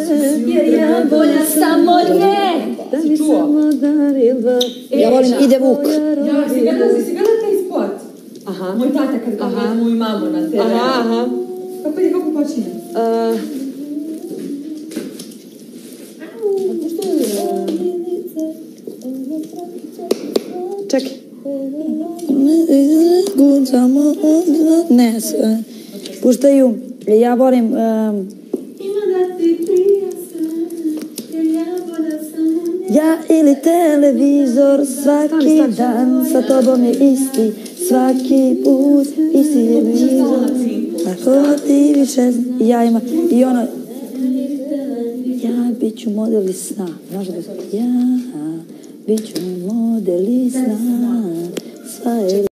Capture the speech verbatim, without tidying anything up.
jer ja volja samo nje. Da mi samo darila. Ja volim Ide Vuk. Ja, si gledala taj spot? Aha. Moj tata kad ga gleda moju mamu na te ve. Aha, aha. Kako ide, kako počinje? Čekaj. Ne, puštaju. Ja volim... Ima da ti prija sam, jer ja volja samo nje. Ja ili televizor svaki dan sa tobom je isti, svaki put isti je televizor. Ako ti više ja ima i ono ja bit ću model iz sna. Može da ja bit ću model iz sna. Sva je